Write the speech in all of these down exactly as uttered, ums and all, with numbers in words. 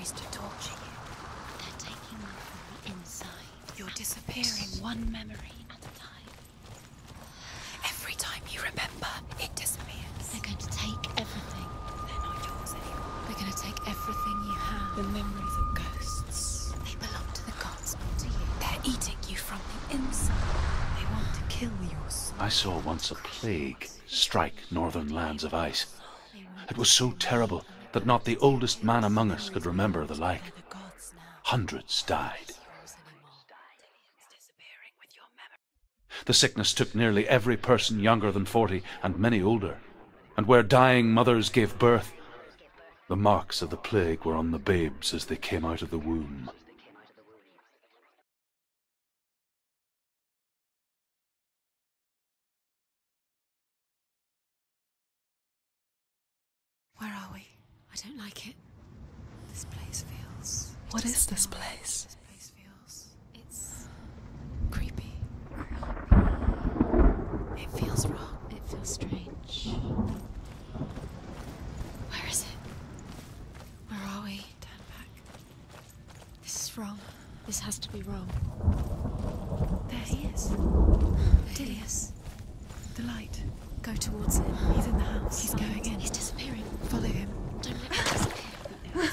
used to torture you. They're taking you from the inside. You're disappearing one memory at a time. Every time you remember, it disappears. They're going to take everything. They're not yours anymore. They're going to take everything you have. The memories of ghosts. They belong to the gods, not to you. They're eating you from the inside. They want to kill your soul. I saw once a plague strike northern lands of ice. It was so terrible that not the oldest man among us could remember the like. Hundreds died. The sickness took nearly every person younger than forty, and many older. And where dying mothers gave birth, the marks of the plague were on the babes as they came out of the womb. Where are we? I don't like it. This place feels... What is this place? This place feels... It's creepy. It feels wrong. It feels strange. Where is it? Where are we? Turn back. This is wrong. This has to be wrong. There he is. There he is. The light. Go towards him. He's in the house. He's going in. He's disappearing. Follow him. Don't let him disappear.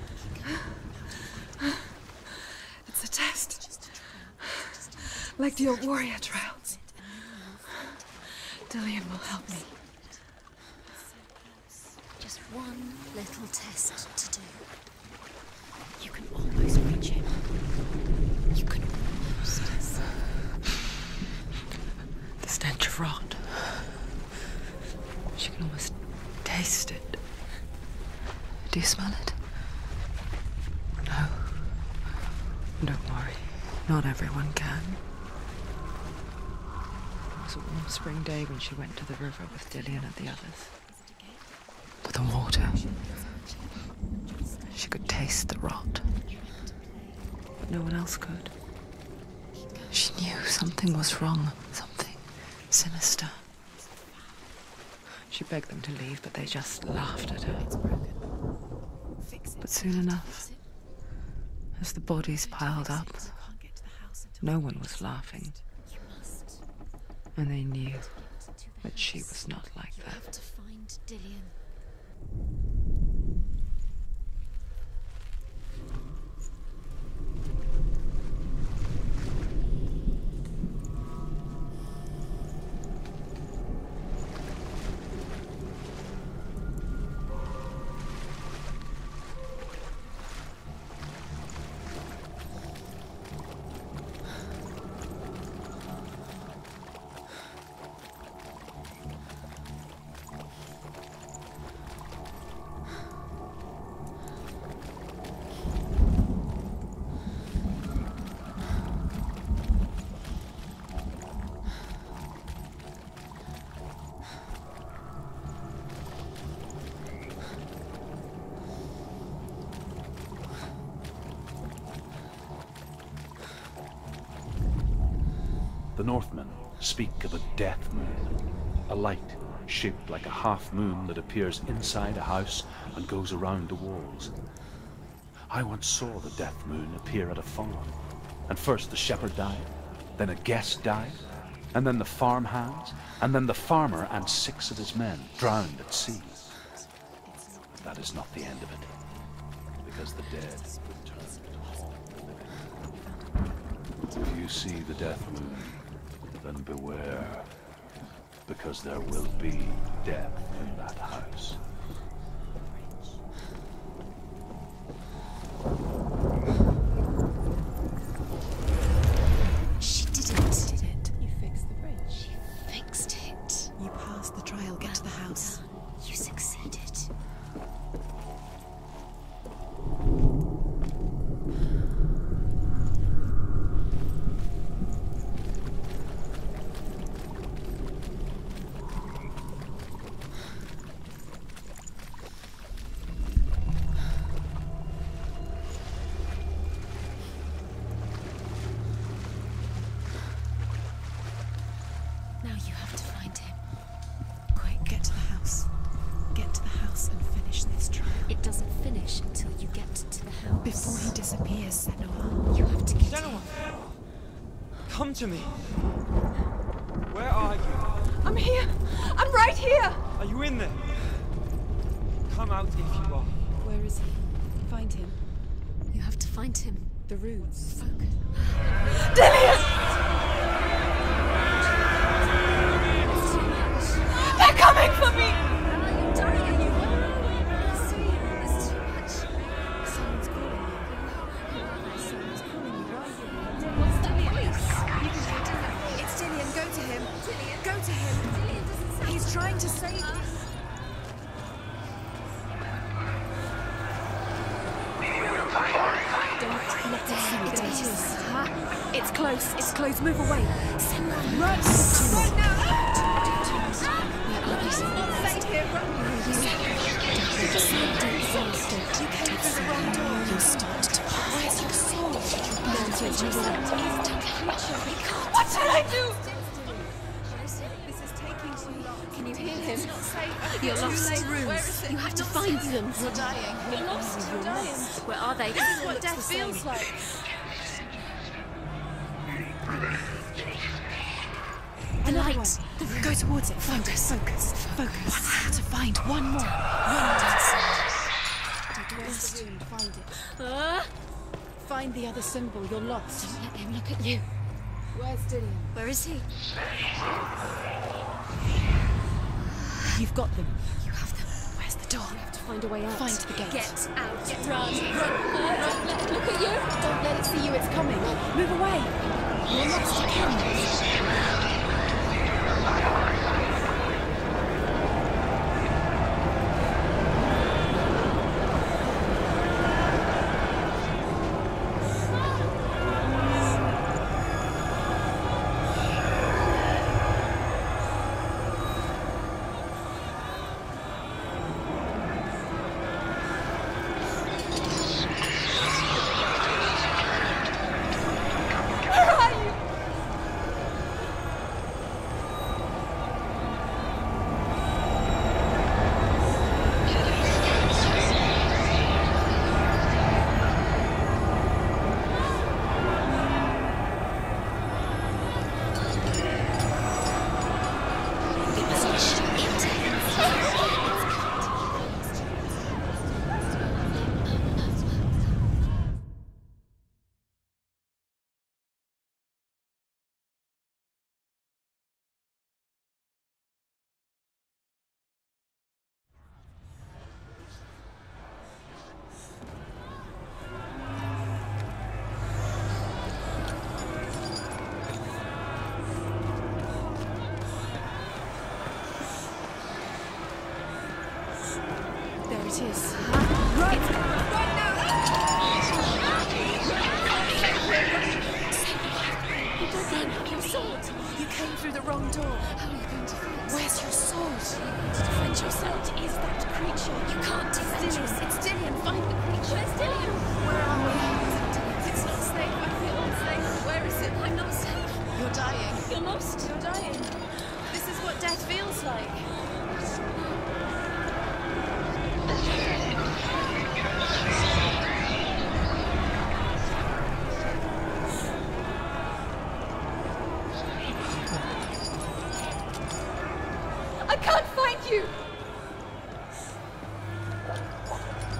It's a test. Like the old warrior trials. Dillion will help me. Just one little test to do. You can almost reach him. You can almost. The stench of rot. She can almost taste it. Do you smell it? No. Don't worry. Not everyone can. It was a warm spring day when she went to the river with Dillion and the others. But the water... She could taste the rot. But no one else could. She knew something was wrong. Something sinister. She begged them to leave, but they just laughed at her. But soon enough, as the bodies piled up, no one was laughing. And they knew that she was not like that. You have to find Dillion. The Northmen speak of a death moon, a light shaped like a half moon that appears inside a house and goes around the walls. I once saw the death moon appear at a farm, and first the shepherd died, then a guest died, and then the farm hands, and then the farmer and six of his men drowned at sea. But that is not the end of it, because the dead return to haunt the living. If you see the death moon, then beware, because there will be death in that house. She did it. Did it? You fixed the bridge. She fixed it. You passed the trial. Get to the house. You succeeded. Before he disappears, Senua, you have to get Senua! him. Come to me! Where are you? I'm here! I'm right here! Are you in there? Come out if you are. Where is he? Find him. You have to find him. The runes. Focus. Dillion! They're coming for me! You're dying, are you? It's too It's too much. Someone's calling you. Someone's calling you, right? What's Dillion? You can hear Dillion. It's Dillion. Go to him. Dillion. Go to him. Dillion doesn't sound. He's trying to save you. Don't let us see what it is. Huh? It's close. It's close. Move away. Send run. Run. Run now. Where are they? Save him. You came through the wrong door. You started to pass. Where's your soul? What should I do? This is taking too long. Can you hear him? You're lost. Rooms. You have to find them. You're dying. You're lost. You're dying. Where are they? This is what death feels like. The light. Go towards it. Focus. Focus. Focus. One have to find one more. One more. Where's the room? Find it. Uh, find the other symbol. You're lost. Don't let him look at you. Where's Dillion? Where is he? You've got them. You have them. Where's the door? You have to find a way out. Find the gate. Get out. Get run. Run. Run. Don't let it look at you. Don't let it see you. It's coming. Move away. You're lost again. It is. Run! Run now! You don't run. Your sword. You came through the wrong door. How are you going to fight? Where's your sword? You're going to defend yourself. What is that creature? You can't defend yourself. It's Dillion. Find the creature. Where's Dillion? Where are we? It's not safe. I feel unsafe. Where is it? I'm not safe. You're dying. You're lost. You're dying. This is what death feels like. I can't find you!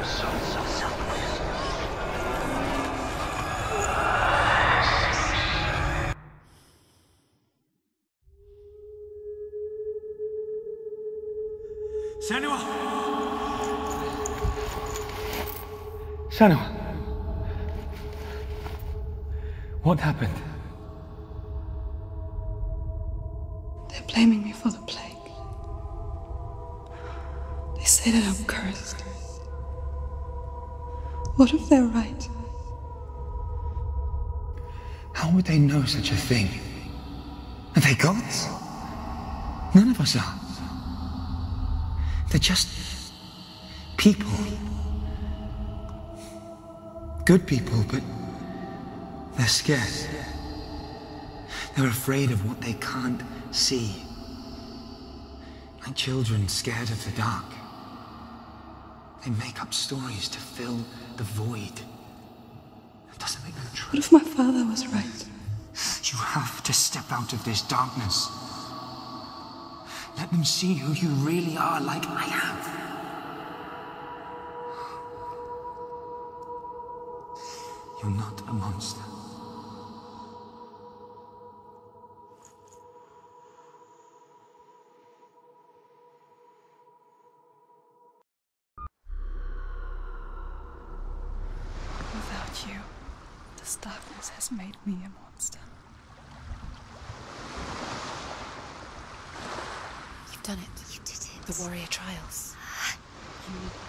Senua! Senua! What happened? They're blaming me for the plague. They say that I'm cursed. What if they're right? How would they know such a thing? Are they gods? None of us are. They're just people. Good people, but they're scared. They're afraid of what they can't see. Like children scared of the dark. They make up stories to fill the void. That doesn't make them true. What if my father was right? You have to step out of this darkness. Let them see who you really are, like I have. You're not a monster. Without you, this darkness has made me a monster. You've done it. You did it. The warrior trials. You